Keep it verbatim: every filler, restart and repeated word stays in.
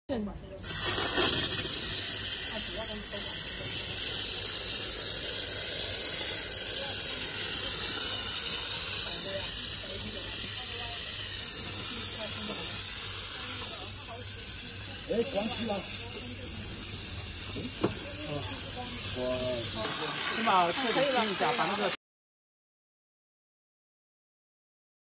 正。 哎，关机了。我先把这里清一下，把那个。